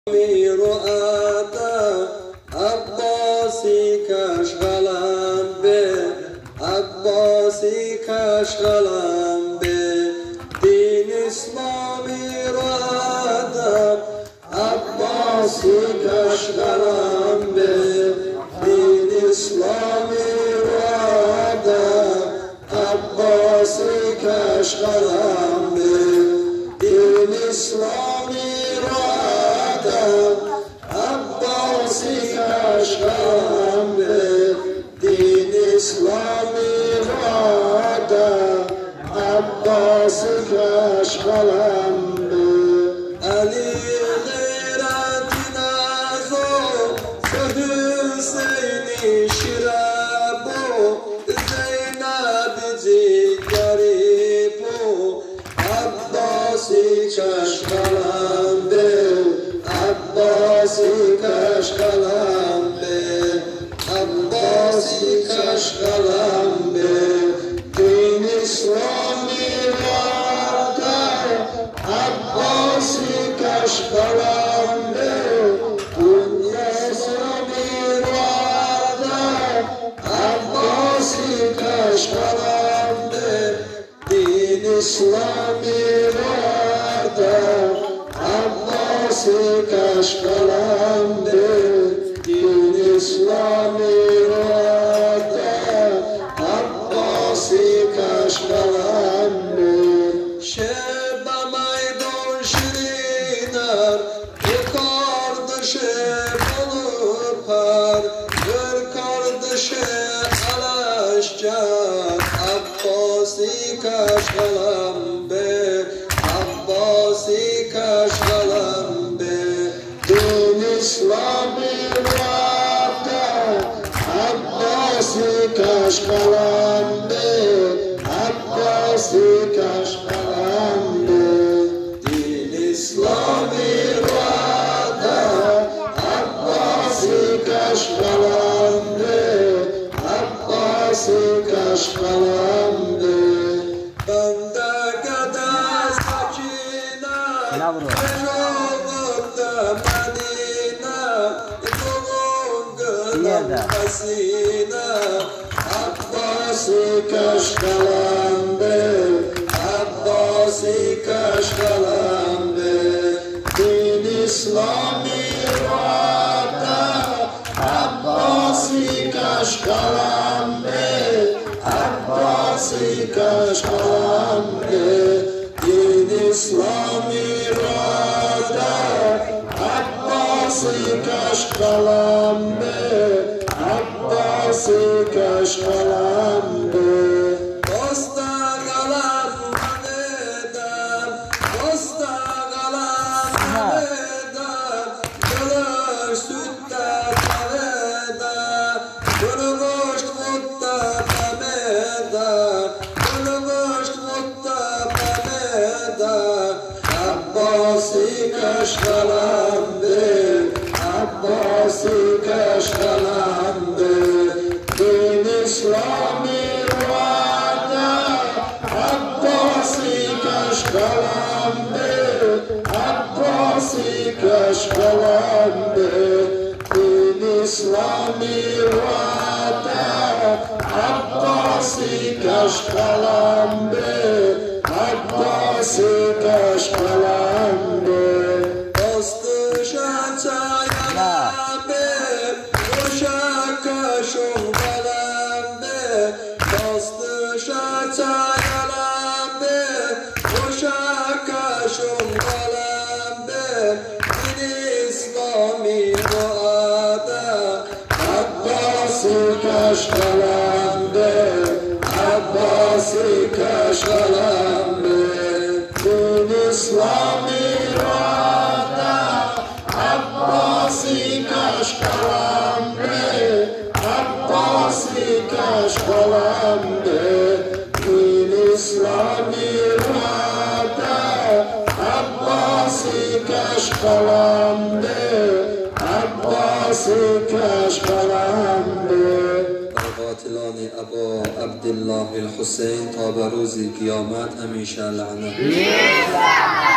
رؤاتا عباسی کشغلم به عباسی کشغلم به دین اسلامی رؤاتا عباسی کشغلم به دین اسلامی رؤاتا عباسی کشغلم به دین اسلامی عباسی کشغلم به دین اسلامی رادا عباسی کشغلم به علی غیرت نازو حسینی شرابو زینب جگری پو عباسی کشغلم به عباسی کشغلم به عباسی کشغلم به دین اسلامی رادا عباسی کشغلم به دین اسلامی رادا عباسی کشغلم به دین اسلامی رادا عباسی کشغلم به دین اسلامی رادا عباسی کشغلم به شب میدان شیرینر یکاردش بلور پر یکاردش علش جد عباسی کشغلم به عباسی کشغلم به دین اسلامی رادا عباسی کشغلم به عباسی کشغلم به دین اسلامی رادا عباسی کشغلم به عباسی کشغلم به بندگت از سکینه عباسی کشغلم به عباسی کشغلم به دین اسلامی رادا عباسی کشغلم به عباسی کشغلم به دین اسلامی رادا عباسی کشغلم به عباسی کشغلم به مستقلم بدم مستقلم بدم گلش سوده بدم گلگشت مده بدم گلگشت مده بدم عباسی کشغلم به عباسی کشغلم به دین اسلامی رادا عباسی کشغلم به عباسی کشغلم به دین اسلامی رادا عباسی کشغلم به عباسی کشغلم به دستش چایم به روشکشون قلم به دستش چایم به روشکشون قلم به دین اسلامی رادا عباسی کشغلم به عباسی کشغلم به دین اسلامی رادا عباسی کشغلم به عباسی کشغلم به دین اسلامی رادا عباسی کشغلم به عباسی کشغلم به قاتلان ابا عبدالله الحسین تا به روز قیامت همیشه لعنت